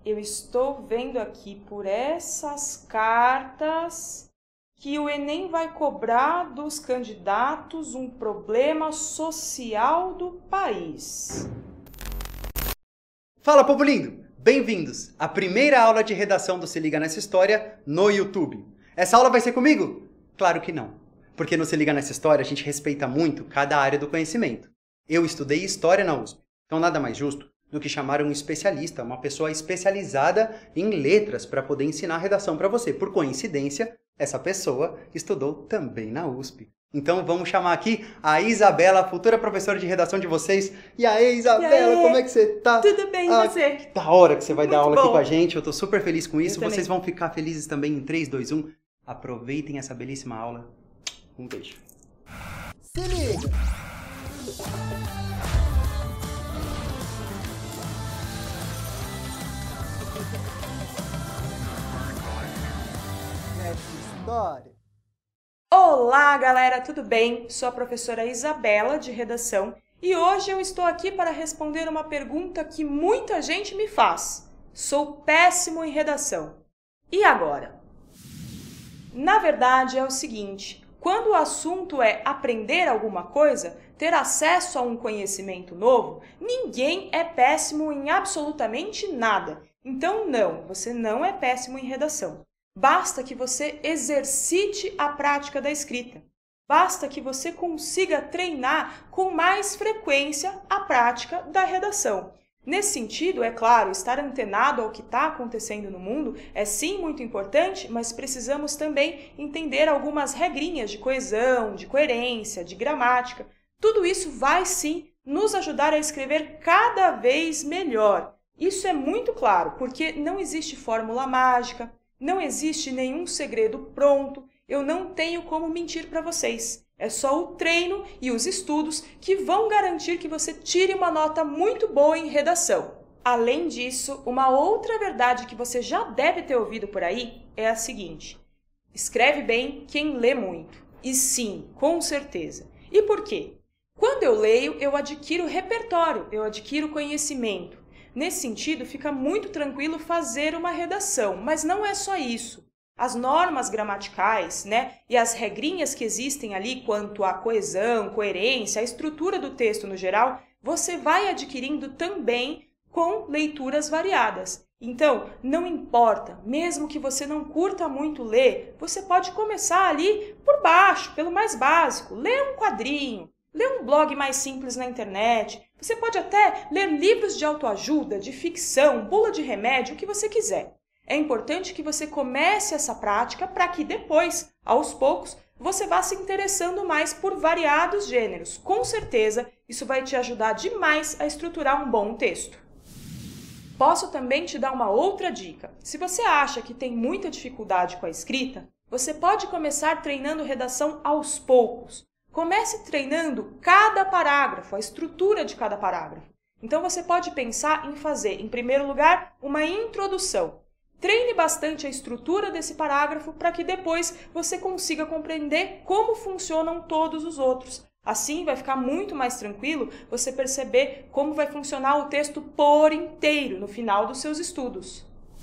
eu estou vendo aqui por essas cartas que o Enem vai cobrar dos candidatos um problema social do país. Fala, povo lindo! Bem-vindos à primeira aula de redação do Se Liga Nessa História no YouTube. Essa aula vai ser comigo? Claro que não. Porque no Se Liga Nessa História a gente respeita muito cada área do conhecimento. Eu estudei História na USP, então nada mais justo do que chamar um especialista, uma pessoa especializada em letras para poder ensinar redação para você. Por coincidência, essa pessoa estudou também na USP. Então vamos chamar aqui a Isabela, futura professora de redação de vocês. E aí, Isabela, como é que você tá? Tudo bem, e você? Que da hora que você vai dar aula aqui bom. com a gente. Eu tô super feliz com isso. Eu Vocês também. vão ficar felizes também em 3, 2, 1. Aproveitem essa belíssima aula. Um beijo. Se liga! Nessa história. Olá, galera, tudo bem? Sou a professora Isabela, de redação, e hoje eu estou aqui para responder uma pergunta que muita gente me faz. Sou péssimo em redação. E agora? Na verdade, é o seguinte, quando o assunto é aprender alguma coisa, ter acesso a um conhecimento novo, ninguém é péssimo em absolutamente nada. Então, não, você não é péssimo em redação. Basta que você exercite a prática da escrita. Basta que você consiga treinar com mais frequência a prática da redação. Nesse sentido, é claro, estar antenado ao que está acontecendo no mundo é sim muito importante, mas precisamos também entender algumas regrinhas de coesão, de coerência, de gramática. Tudo isso vai sim nos ajudar a escrever cada vez melhor. Isso é muito claro, porque não existe fórmula mágica, não existe nenhum segredo pronto, eu não tenho como mentir para vocês. É só o treino e os estudos que vão garantir que você tire uma nota muito boa em redação. Além disso, uma outra verdade que você já deve ter ouvido por aí é a seguinte: escreve bem quem lê muito. E sim, com certeza. E por quê? Quando eu leio, eu adquiro repertório, eu adquiro conhecimento. Nesse sentido, fica muito tranquilo fazer uma redação, mas não é só isso. As normas gramaticais, e as regrinhas que existem ali quanto à coesão, coerência, a estrutura do texto no geral, você vai adquirindo também com leituras variadas. Então, não importa, mesmo que você não curta muito ler, você pode começar ali por baixo, pelo mais básico, ler um quadrinho, ler um blog mais simples na internet. Você pode até ler livros de autoajuda, de ficção, bula de remédio, o que você quiser. É importante que você comece essa prática para que depois, aos poucos, você vá se interessando mais por variados gêneros. Com certeza, isso vai te ajudar demais a estruturar um bom texto. Posso também te dar uma outra dica. Se você acha que tem muita dificuldade com a escrita, você pode começar treinando redação aos poucos. Comece treinando cada parágrafo, a estrutura de cada parágrafo. Então, você pode pensar em fazer, em primeiro lugar, uma introdução. Treine bastante a estrutura desse parágrafo para que depois você consiga compreender como funcionam todos os outros. Assim, vai ficar muito mais tranquilo você perceber como vai funcionar o texto por inteiro no final dos seus estudos.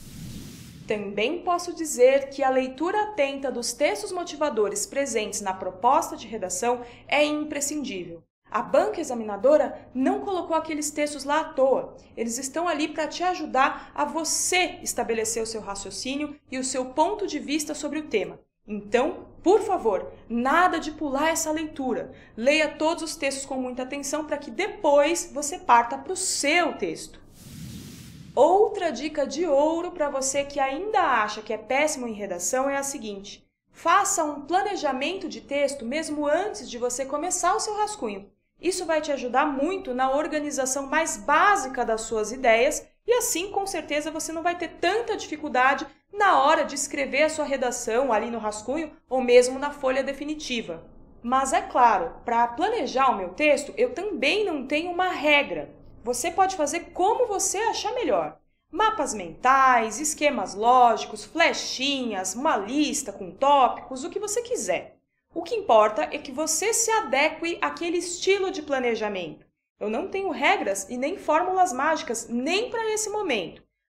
Também posso dizer que a leitura atenta dos textos motivadores presentes na proposta de redação é imprescindível. A banca examinadora não colocou aqueles textos lá à toa. Eles estão ali para te ajudar a você estabelecer o seu raciocínio e o seu ponto de vista sobre o tema. Então, por favor, nada de pular essa leitura. Leia todos os textos com muita atenção para que depois você parta para o seu texto. Outra dica de ouro para você que ainda acha que é péssimo em redação é a seguinte: faça um planejamento de texto mesmo antes de você começar o seu rascunho. Isso vai te ajudar muito na organização mais básica das suas ideias e assim, com certeza, você não vai ter tanta dificuldade na hora de escrever a sua redação ali no rascunho ou mesmo na folha definitiva. Mas é claro, para planejar o meu texto, eu também não tenho uma regra. Você pode fazer como você achar melhor. Mapas mentais, esquemas lógicos, flechinhas, uma lista com tópicos, o que você quiser. O que importa é que você se adeque àquele estilo de planejamento. Eu não tenho regras e nem fórmulas mágicas nem para esse momento.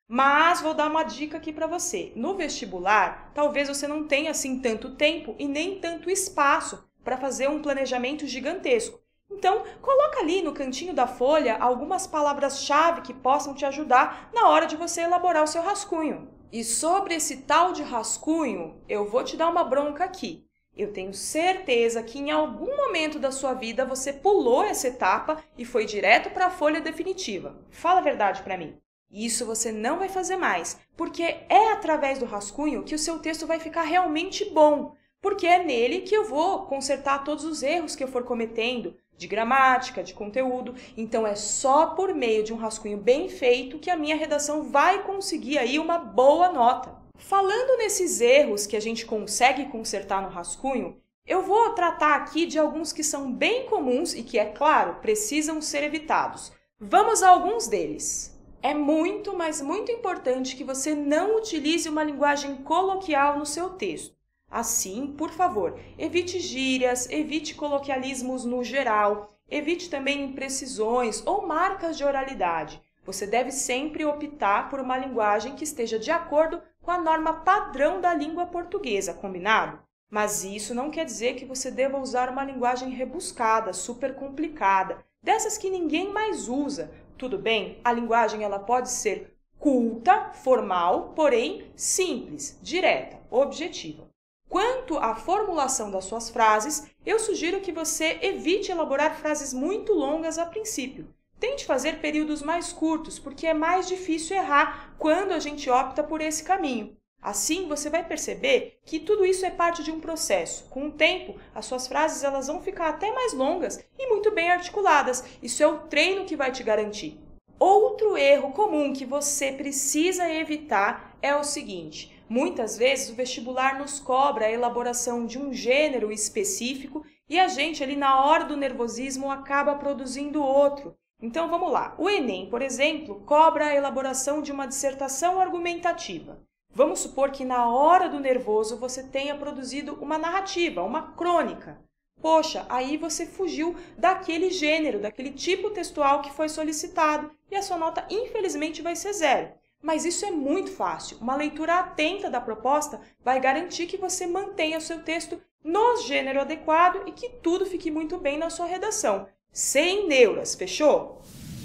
Mas vou dar uma dica aqui para você. No vestibular, talvez você não tenha assim tanto tempo e nem tanto espaço para fazer um planejamento gigantesco. Então, coloca ali no cantinho da folha algumas palavras-chave que possam te ajudar na hora de você elaborar o seu rascunho. E sobre esse tal de rascunho, eu vou te dar uma bronca aqui. Eu tenho certeza que em algum momento da sua vida você pulou essa etapa e foi direto para a folha definitiva. Fala a verdade para mim. Isso você não vai fazer mais, porque é através do rascunho que o seu texto vai ficar realmente bom, porque é nele que eu vou consertar todos os erros que eu for cometendo, de gramática, de conteúdo. Então é só por meio de um rascunho bem feito que a minha redação vai conseguir aí uma boa nota. Falando nesses erros que a gente consegue consertar no rascunho, eu vou tratar aqui de alguns que são bem comuns e que, é claro, precisam ser evitados. Vamos a alguns deles. É muito, mas muito importante que você não utilize uma linguagem coloquial no seu texto. Assim, por favor, evite gírias, evite coloquialismos no geral, evite também imprecisões ou marcas de oralidade. Você deve sempre optar por uma linguagem que esteja de acordo com a norma padrão da língua portuguesa, combinado? Mas isso não quer dizer que você deva usar uma linguagem rebuscada, super complicada, dessas que ninguém mais usa. Tudo bem? A linguagem ela pode ser culta, formal, porém simples, direta, objetiva. Quanto à formulação das suas frases, eu sugiro que você evite elaborar frases muito longas a princípio. Tente fazer períodos mais curtos, porque é mais difícil errar quando a gente opta por esse caminho. Assim, você vai perceber que tudo isso é parte de um processo. Com o tempo, as suas frases elas vão ficar até mais longas e muito bem articuladas. Isso é o treino que vai te garantir. Outro erro comum que você precisa evitar é o seguinte: muitas vezes o vestibular nos cobra a elaboração de um gênero específico e a gente ali na hora do nervosismo acaba produzindo outro. Então vamos lá. O Enem, por exemplo, cobra a elaboração de uma dissertação argumentativa. Vamos supor que na hora do nervoso você tenha produzido uma narrativa, uma crônica. Poxa, aí você fugiu daquele gênero, daquele tipo textual que foi solicitado e a sua nota infelizmente vai ser 0. Mas isso é muito fácil. Uma leitura atenta da proposta vai garantir que você mantenha o seu texto no gênero adequado e que tudo fique muito bem na sua redação. Sem neuras, fechou?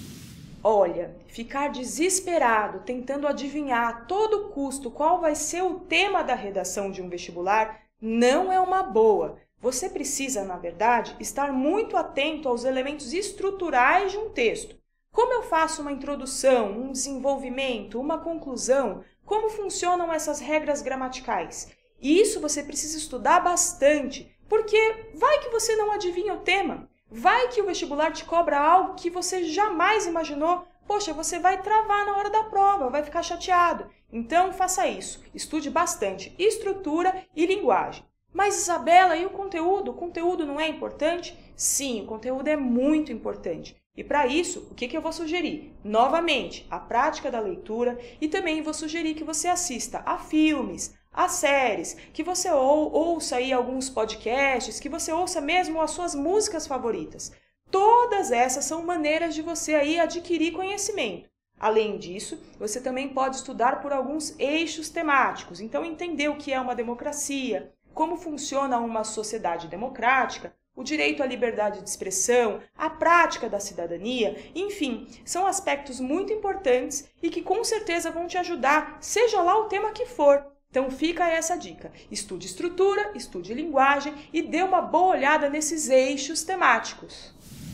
Olha, ficar desesperado tentando adivinhar a todo custo qual vai ser o tema da redação de um vestibular não é uma boa. Você precisa, na verdade, estar muito atento aos elementos estruturais de um texto. Como eu faço uma introdução, um desenvolvimento, uma conclusão? Como funcionam essas regras gramaticais? E isso você precisa estudar bastante, porque vai que você não adivinha o tema. Vai que o vestibular te cobra algo que você jamais imaginou. Poxa, você vai travar na hora da prova, vai ficar chateado. Então, faça isso. Estude bastante estrutura e linguagem. Mas, Isabela, e o conteúdo? O conteúdo não é importante? Sim, o conteúdo é muito importante. E para isso, o que eu vou sugerir? Novamente, a prática da leitura e também vou sugerir que você assista a filmes, a séries, que você ouça aí alguns podcasts, que você ouça mesmo as suas músicas favoritas. Todas essas são maneiras de você aí adquirir conhecimento. Além disso, você também pode estudar por alguns eixos temáticos. Então, entender o que é uma democracia, como funciona uma sociedade democrática, o direito à liberdade de expressão, a prática da cidadania, enfim, são aspectos muito importantes e que com certeza vão te ajudar, seja lá o tema que for. Então fica essa dica, estude estrutura, estude linguagem e dê uma boa olhada nesses eixos temáticos.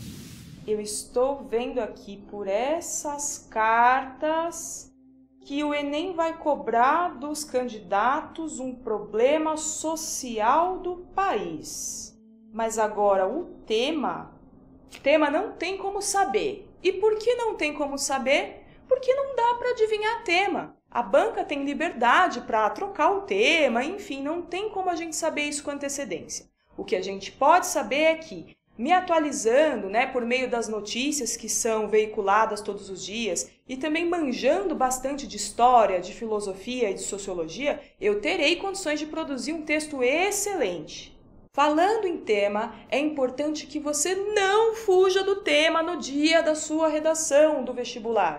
Eu estou vendo aqui por essas cartas que o Enem vai cobrar dos candidatos um problema social do país. Mas agora o tema não tem como saber. E por que não tem como saber? Porque não dá para adivinhar tema. A banca tem liberdade para trocar o tema, enfim, não tem como a gente saber isso com antecedência. O que a gente pode saber é que, me atualizando, por meio das notícias que são veiculadas todos os dias e também manjando bastante de história, de filosofia e de sociologia, eu terei condições de produzir um texto excelente. Falando em tema, é importante que você não fuja do tema no dia da sua redação do vestibular.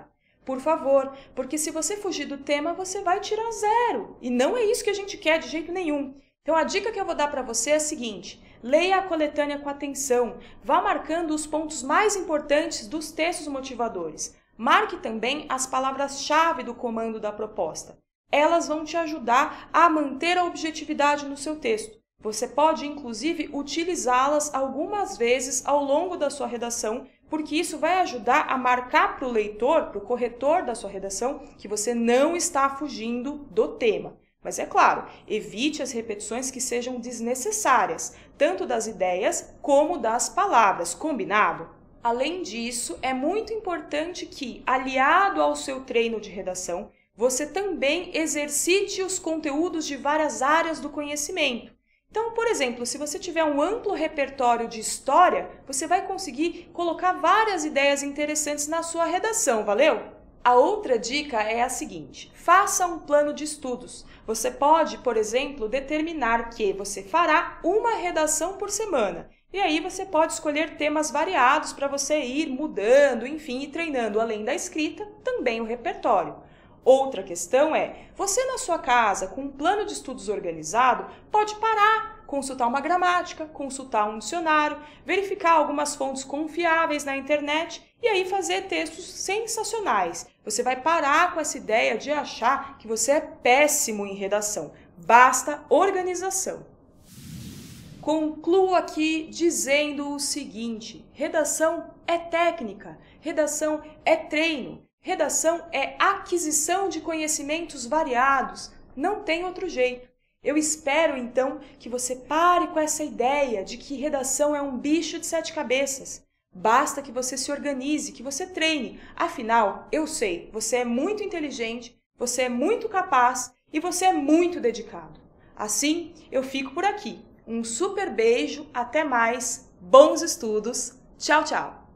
Por favor, porque se você fugir do tema, você vai tirar 0. E não é isso que a gente quer de jeito nenhum. Então a dica que eu vou dar para você é a seguinte: leia a coletânea com atenção, vá marcando os pontos mais importantes dos textos motivadores. Marque também as palavras-chave do comando da proposta. Elas vão te ajudar a manter a objetividade no seu texto. Você pode, inclusive, utilizá-las algumas vezes ao longo da sua redação, porque isso vai ajudar a marcar para o leitor, para o corretor da sua redação, que você não está fugindo do tema. Mas é claro, evite as repetições que sejam desnecessárias, tanto das ideias como das palavras, combinado? Além disso, é muito importante que, aliado ao seu treino de redação, você também exercite os conteúdos de várias áreas do conhecimento. Então, por exemplo, se você tiver um amplo repertório de história, você vai conseguir colocar várias ideias interessantes na sua redação, valeu? A outra dica é a seguinte: faça um plano de estudos. Você pode, por exemplo, determinar que você fará uma redação por semana. E aí você pode escolher temas variados para você ir mudando, enfim, e treinando, além da escrita, também o repertório. Outra questão é, você na sua casa, com um plano de estudos organizado, pode parar, consultar uma gramática, consultar um dicionário, verificar algumas fontes confiáveis na internet e aí fazer textos sensacionais. Você vai parar com essa ideia de achar que você é péssimo em redação. Basta organização. Concluo aqui dizendo o seguinte: redação é técnica, redação é treino, redação é aquisição de conhecimentos variados, não tem outro jeito. Eu espero então que você pare com essa ideia de que redação é um bicho de 7 cabeças. Basta que você se organize, que você treine. Afinal, eu sei, você é muito inteligente, você é muito capaz e você é muito dedicado. Assim, eu fico por aqui. Um super beijo, até mais, bons estudos, tchau, tchau!